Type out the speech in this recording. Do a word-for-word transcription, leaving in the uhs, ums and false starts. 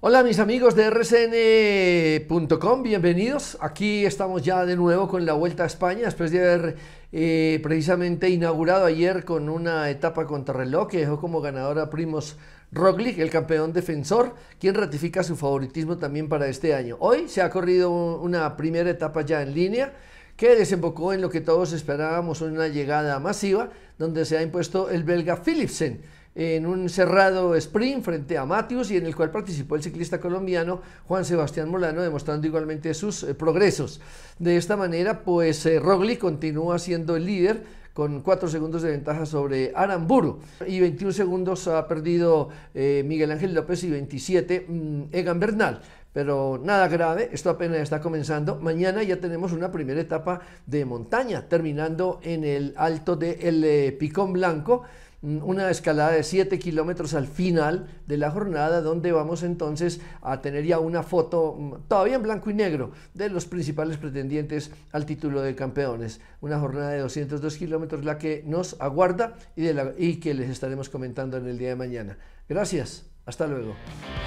Hola mis amigos de R C N punto com, bienvenidos. Aquí estamos ya de nuevo con la Vuelta a España, después de haber eh, precisamente inaugurado ayer con una etapa contrarreloj que dejó como ganadora a Primož Roglič, el campeón defensor, quien ratifica su favoritismo también para este año. Hoy se ha corrido una primera etapa ya en línea, que desembocó en lo que todos esperábamos, una llegada masiva, donde se ha impuesto el belga Philipsen en un cerrado sprint frente a Matthews, y en el cual participó el ciclista colombiano Juan Sebastián Molano, demostrando igualmente sus eh, progresos. De esta manera, pues eh, Roglič continúa siendo el líder con cuatro segundos de ventaja sobre Aramburu, y veintiún segundos ha perdido eh, Miguel Ángel López y veintisiete mmm, Egan Bernal. Pero nada grave, esto apenas está comenzando. Mañana ya tenemos una primera etapa de montaña, terminando en el alto del de, eh, Picón Blanco, una escalada de siete kilómetros al final de la jornada, donde vamos entonces a tener ya una foto todavía en blanco y negro de los principales pretendientes al título de campeones. Una jornada de doscientos dos kilómetros la que nos aguarda y, de la, y que les estaremos comentando en el día de mañana. Gracias, hasta luego.